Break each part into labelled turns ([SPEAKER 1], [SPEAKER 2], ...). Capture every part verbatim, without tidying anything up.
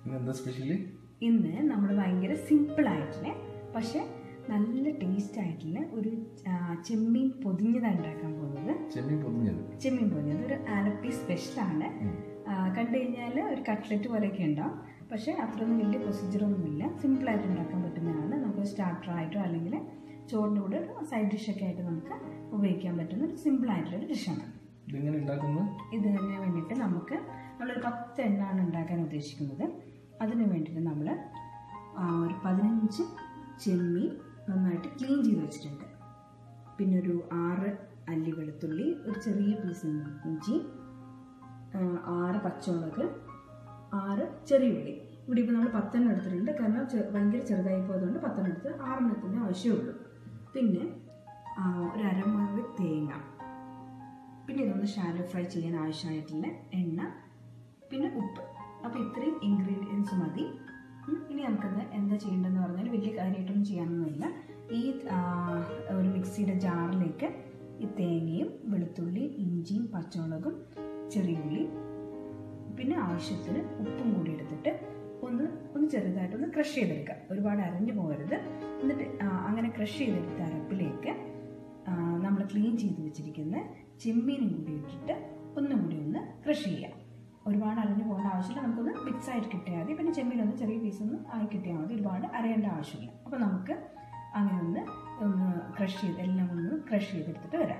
[SPEAKER 1] ഇന്നെന്താ സ്പെഷ്യലി?
[SPEAKER 2] ഇന്ന് നമ്മൾ ഭയങ്കര സിമ്പിൾ ആയിട്ടുള്ള പക്ഷെ നല്ല ടേസ്റ്റ് ആയിട്ടുള്ള ഒരു ചെമ്മീൻ പൊതിഞ്ഞതാണ് ഉണ്ടാക്കാൻ പോകുന്നത്.
[SPEAKER 1] ചെമ്മീൻ പൊതിഞ്ഞത്
[SPEAKER 2] ചെമ്മീൻ പൊതിഞ്ഞത് ഒരു ആലപ്പി സ്പെഷ്യലാണ്. കണ്ടു കഴിഞ്ഞാൽ ഒരു കട്ട്ലറ്റ് പോലെയൊക്കെ ഉണ്ടാവും, പക്ഷേ അത്രയൊന്നും വലിയ പ്രൊസീജിയറൊന്നുമില്ല. സിമ്പിളായിട്ട് ഉണ്ടാക്കാൻ പറ്റുന്നതാണ്. നമുക്ക് സ്റ്റാർട്ടറായിട്ടോ അല്ലെങ്കിൽ ചോറിൻ്റെ കൂടെ സൈഡ് ഡിഷൊക്കെ ആയിട്ട് നമുക്ക് ഉപയോഗിക്കാൻ പറ്റുന്ന ഒരു സിമ്പിളായിട്ടുള്ളൊരു ഡിഷാണ്.
[SPEAKER 1] ഇതെങ്ങനെ ഉണ്ടാക്കുന്നത്?
[SPEAKER 2] ഇതിന് വേണ്ടിയിട്ട് നമുക്ക് നമ്മളൊരു പത്ത് എണ്ണമാണ് ഉണ്ടാക്കാൻ ഉദ്ദേശിക്കുന്നത്. അതിന് വേണ്ടിയിട്ട് നമ്മൾ ഒരു പതിനഞ്ച് ചെമ്മീൻ നന്നായിട്ട് ക്ലീൻ ചെയ്ത് വെച്ചിട്ടുണ്ട്. പിന്നെ ഒരു ആറ് അല്ലി വെളുത്തുള്ളി, ഒരു ചെറിയ പീസ് ഇഞ്ചി, ആറ് പച്ചമുളക്, ആറ് ചെറിയ ഉള്ളി. ഇവിടെ ഇപ്പോൾ നമ്മൾ പത്തെണ്ണം എടുത്തിട്ടുണ്ട്, കാരണം ഭയങ്കര ചെറുതായി പോയതുകൊണ്ട് പത്തെണ്ണം എടുത്ത് ആറെണ്ണത്തിന് ആവശ്യമുള്ളൂ. പിന്നെ ഒരു അരമുറി തേങ്ങ, പിന്നെ ഇതൊന്ന് ഷാലോ ഫ്രൈ ചെയ്യാൻ ആവശ്യമായിട്ടുള്ള എണ്ണ, പിന്നെ ഉപ്പ്. അപ്പോൾ ഇത്രയും ഇൻഗ്രീഡിയൻസ് മതി. ഇനി നമുക്കത് എന്താ ചെയ്യേണ്ടതെന്ന് പറഞ്ഞാൽ വലിയ കാര്യമായിട്ടൊന്നും ചെയ്യാനൊന്നുമില്ല. ഈ ഒരു മിക്സിയുടെ ജാറിലേക്ക് ഈ തേങ്ങയും വെളുത്തുള്ളി ഇഞ്ചിയും പച്ചമുളകും ചെറിയ ഉള്ളി പിന്നെ ആവശ്യത്തിന് ഉപ്പും കൂടി എടുത്തിട്ട് ഒന്ന് ഒന്ന് ചെറുതായിട്ടൊന്ന് ക്രഷ് ചെയ്തെടുക്കുക. ഒരുപാട് അരഞ്ഞു പോകരുത്. എന്നിട്ട് അങ്ങനെ ക്രഷ് ചെയ്തെടുത്ത അരപ്പിലേക്ക് നമ്മൾ ക്ലീൻ ചെയ്ത് വെച്ചിരിക്കുന്ന ചെമ്മീനും കൂടി ഇട്ടിട്ട് ഒന്നും കൂടി ഒന്ന് ക്രഷ് ചെയ്യുക. ഒരുപാട് അരഞ്ഞു പോകേണ്ട ആവശ്യമില്ല, നമുക്കൊന്ന് മിക്സ് ആയിട്ട് കിട്ടിയാൽ മതി. പിന്നെ ചെമ്മീനൊന്ന് ചെറിയ പീസൊന്നും ആയി കിട്ടിയാൽ മതി, ഒരുപാട് അരയേണ്ട ആവശ്യമില്ല. അപ്പോൾ നമുക്ക് അങ്ങനെ ഒന്ന് ഒന്ന് ക്രഷ് ചെയ്ത് എല്ലാം ഒന്ന് ക്രഷ് ചെയ്തെടുത്തിട്ട് വരാം.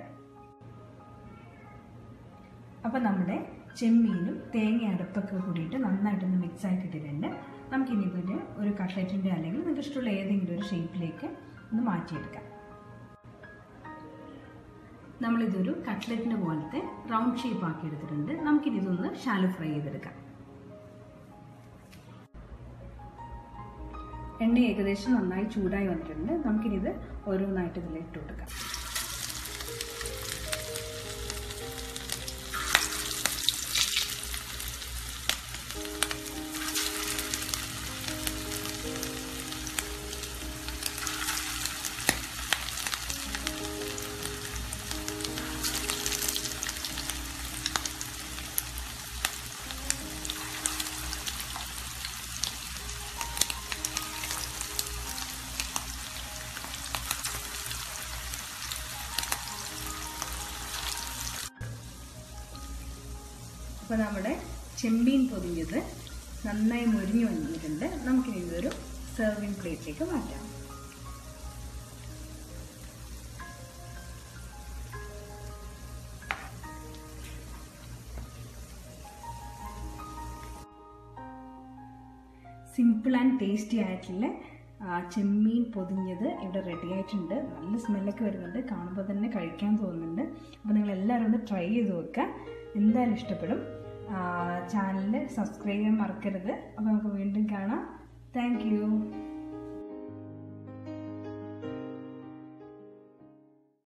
[SPEAKER 2] അപ്പോൾ നമ്മുടെ ചെമ്മീനും തേങ്ങ അരപ്പൊക്കെ കൂടിയിട്ട് നന്നായിട്ടൊന്ന് മിക്സ് ആയി കിട്ടിയിട്ടുണ്ട്. നമുക്കിനി പിന്നെ ഒരു കട്ട്ലറ്റിൻ്റെ അല്ലെങ്കിൽ നിങ്ങൾക്ക് ഇഷ്ടമുള്ള ഏതെങ്കിലും ഒരു ഷേപ്പിലേക്ക് ഒന്ന് മാറ്റിയെടുക്കാം. നമ്മളിതൊരു കട്ട്ലറ്റിൻ്റെ പോലത്തെ റൗണ്ട് ഷേപ്പ് ആക്കി എടുത്തിട്ടുണ്ട്. നമുക്കിനി ഇതൊന്ന് ഷാലോ ഫ്രൈ ചെയ്തെടുക്കാം. എണ്ണ ഏകദേശം നന്നായി ചൂടായി വന്നിട്ടുണ്ട്. നമുക്കിനി ഇത് ഓരോന്നായിട്ട് ഇതിലേക്ക് ഇട്ട് കൊടുക്കാം. അപ്പോൾ നമ്മുടെ ചെമ്മീൻ പൊതിഞ്ഞത് നന്നായി മുരിഞ്ഞു വന്നിട്ടുണ്ട്. നമുക്കിനി ഇതൊരു സെർവിങ് പ്ലേറ്റിലേക്ക് മാറ്റാം. സിമ്പിൾ ആൻഡ് ടേസ്റ്റി ആയിട്ടുള്ള ചെമ്മീൻ പൊതിഞ്ഞത് ഇവിടെ റെഡി ആയിട്ടുണ്ട്. നല്ല സ്മെല്ലൊക്കെ വരുന്നുണ്ട്, കാണുമ്പോൾ തന്നെ കഴിക്കാൻ തോന്നുന്നുണ്ട്. അപ്പോൾ നിങ്ങൾ എല്ലാവരും ഒന്ന് ട്രൈ ചെയ്ത് നോക്കുക, എന്തായാലും ഇഷ്ടപ്പെടും. ചാനലിൽ സബ്സ്ക്രൈബ് ചെയ്യാൻ മറക്കരുത്. അപ്പോൾ നമുക്ക് വീണ്ടും കാണാം. Thank U.